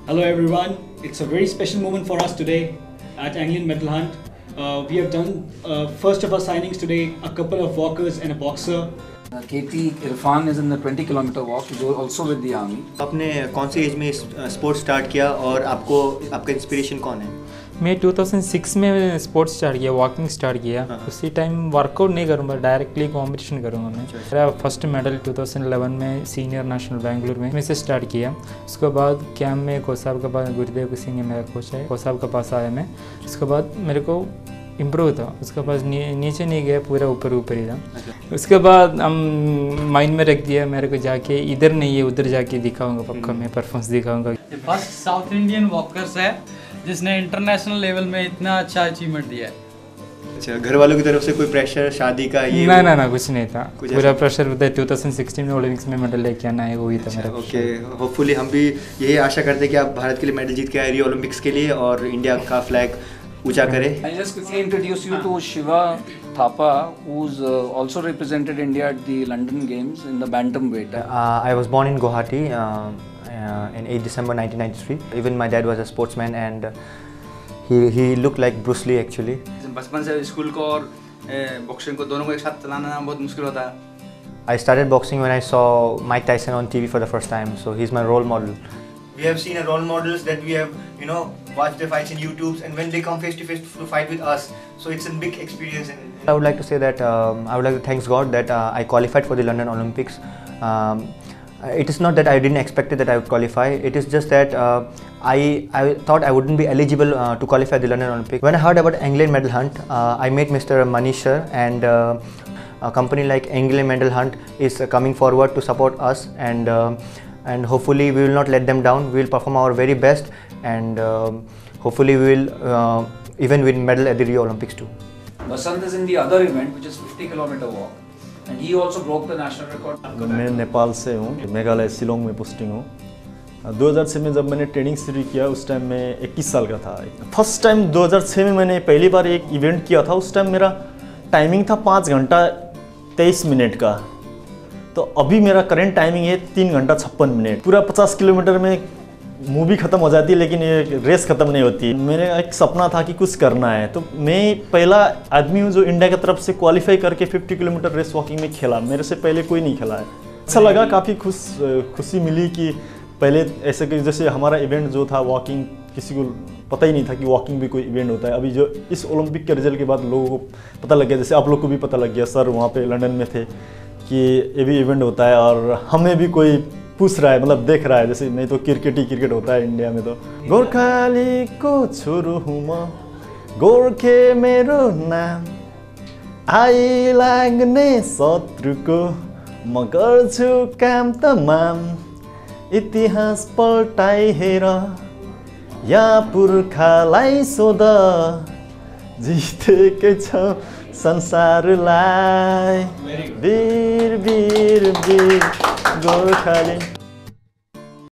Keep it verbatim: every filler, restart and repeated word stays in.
Hello everyone, it's a very special moment for us today at Anglian Medal Hunt. Uh, we have done uh, first of our signings today, a couple of walkers and a boxer. Uh, K T Irfan is in the twenty kilometer walk, he's also with the army. आपने कौन सी age में sports start किया और आपको आपका inspiration कौन है? मैं दो हज़ार छह में स्पोर्ट्स स्टार्ट किया, वॉकिंग स्टार्ट किया। उसी टाइम वर्कआउट नहीं करूँगा, डायरेक्टली कंपटीशन करूँगा मैं। मेरा फर्स्ट मेडल दो हज़ार ग्यारह में सीनियर नेशनल बेंगलुरु में मैं से स्टार्ट किया। उसके बाद कैंप में कोच साहब के पास, गुरुदेव सिंह मेरा कोच है, कोच साहब के पास आया मैं। उसके बाद मेरे को इम्प्रूव था, उसके पास नी, नीचे नहीं गया, पूरा ऊपर ऊपर ही था। उसके बाद हम माइंड में रख दिया मेरे को जाके इधर नहीं है उधर जाके दिखाऊंगा, पक्का मैं परफॉर्मेंस दिखाऊंगा। फर्स्ट साउथ इंडियन वॉकर्स है जिसने इंटरनेशनल लेवल में इतना अच्छा अचीवमेंट दिया है। अच्छा, घर वालों की तरफ से कोई प्रेशर शादी का ये? ना ना ना कुछ नहीं था, पूरा प्रेशर होता है। दो हज़ार सोलह में ओलंपिक्स में मेडल लेके आना है, वही था मेरा। ओके, होपफुली हम भी यही आशा करते हैं कि आप भारत के लिए मेडल जीत के आए रियो ओलंपिक्स के लिए और इंडिया का फ्लैग ऊंचा करे। I just quickly introduce you to Shiva Thapa, who's uh, also represented India at the London Games in the bantamweight. Uh, I was born in Guwahati uh, uh, in eighth December nineteen ninety-three. Even my dad was a sportsman and uh, he he looked like Bruce Lee actually. बचपन से school को और boxing को दोनों को एक साथ चलाना बहुत मुश्किल होता है। I started boxing when I saw Mike Tyson on T V for the first time, so he's my role model. We have seen role models that we have, you know, watched their fights in YouTube, and when they come face to face to fight with us, so it's a big experience. And I would like to say that um, I would like to thank God that uh, I qualified for the London Olympics. Um, it is not that I didn't expect it that I would qualify. It is just that uh, I I thought I wouldn't be eligible uh, to qualify the London Olympics. When I heard about Anglian Medal Hunt, uh, I met Mister Manisher, and uh, a company like Anglian Medal Hunt is uh, coming forward to support us, and uh, and hopefully we will not let them down. We will perform our very best, and uh, hopefully we will uh, even win medal at the Rio Olympics too. Basant is in the other event, which is fifty kilometer walk, and he also broke the national record. मैं नेपाल से हूँ, मेघालय शिलोंग में posting हूँ। दो हज़ार छह में जब मैंने ट्रेनिंग शुरू किया उस टाइम मैं इक्कीस साल का था। फर्स्ट टाइम दो हज़ार छह में मैंने पहली बार एक इवेंट किया था। उस टाइम मेरा टाइमिंग था पाँच घंटा तेईस मिनट का, तो अभी मेरा करंट टाइमिंग है तीन घंटा छप्पन मिनट। पूरा पचास किलोमीटर में मूवी ख़त्म हो जाती है लेकिन ये रेस ख़त्म नहीं होती। मेरा एक सपना था कि कुछ करना है, तो मैं पहला आदमी हूँ जो इंडिया की तरफ से क्वालिफाई करके पचास किलोमीटर रेस वॉकिंग में खेला। मेरे से पहले कोई नहीं खेला है। अच्छा लगा, काफ़ी खुश खुशी मिली कि पहले ऐसे कि जैसे हमारा इवेंट जो था वॉकिंग, किसी को पता ही नहीं था कि वॉकिंग भी कोई इवेंट होता है। अभी जो इस ओलंपिक के रिजल्ट के बाद लोगों को पता लग गया, जैसे आप लोग को भी पता लग गया, सर वहाँ पे लंदन में थे कि ये भी इवेंट होता है और हमें भी कोई पूछ रहा है, मतलब देख रहा है। जैसे नहीं तो क्रिकेट ही क्रिकेट होता है इंडिया में। तो गोर्खाली को छोरो हूँ म, गोर्खे मेरो नाम, आई लाग्ने शत्रुको म गर्छु काम तमाम, इतिहास पल्टाइ हेर या पुर्खालाई सोध, जितेकै छ संसारलाई, वीर वीर वीर गोर्खाली।